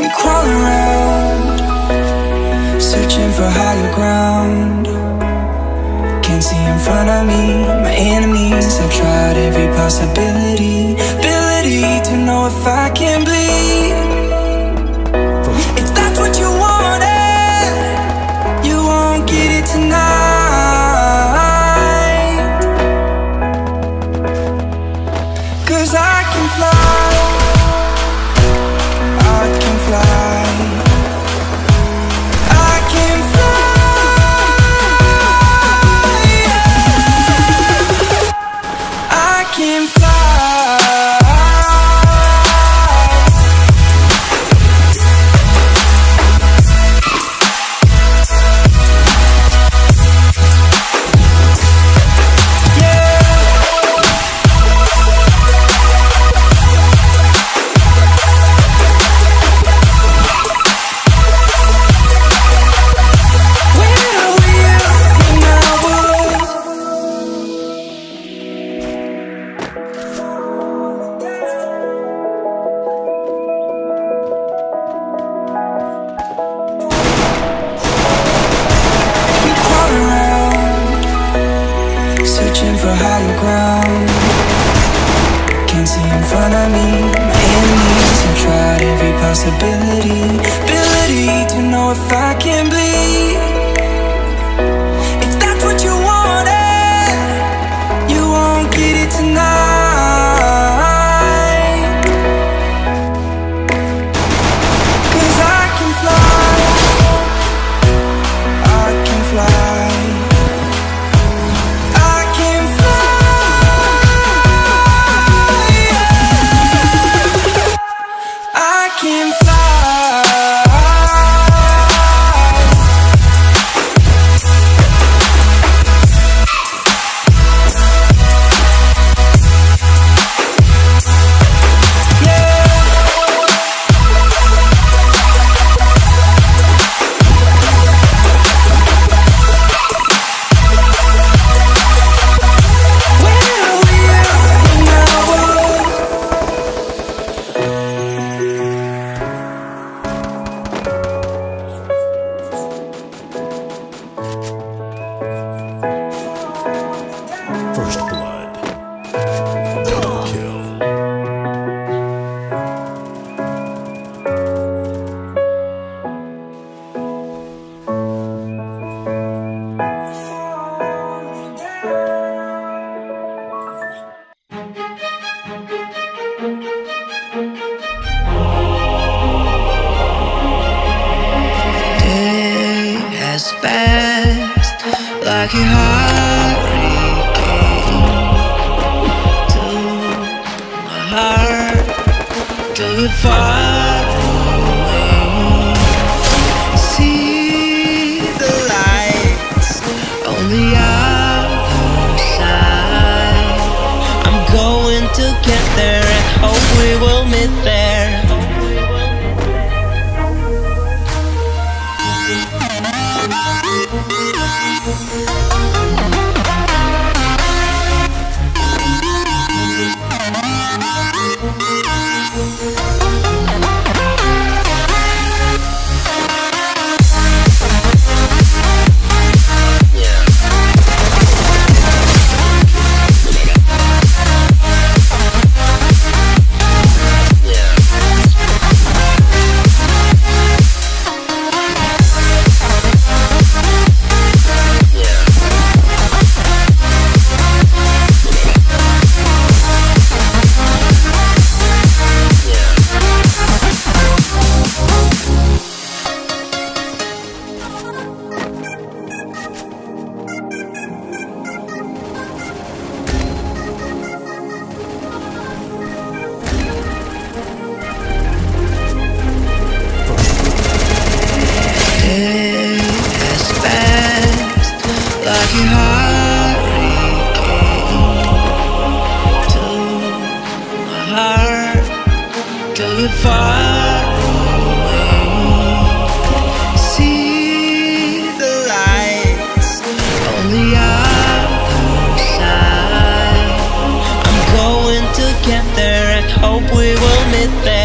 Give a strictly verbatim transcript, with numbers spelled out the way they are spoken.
We crawl around, searching for higher ground. Can't see in front of me, my enemies. I've tried every possibility, ability to know if I can bleed. If that's what you wanted, you won't get it tonight. 'Cause I can fly, I can fly, I can fly, yeah. I can fly. Searching for higher ground. Can't see in front of me, my enemies. I've tried every possibility, ability to know if I can bleed. If that's what you wanted, you won't get it tonight. 'Cause I can fly, I can fly, can fly. First blood. Double kill. Day has passed like a hurricane to my heart, till it far away. See the lights on the other side. I'm going to get there and hope we will meet there. Far away, see the lights on the other side. I'm going to get there and hope we will meet there.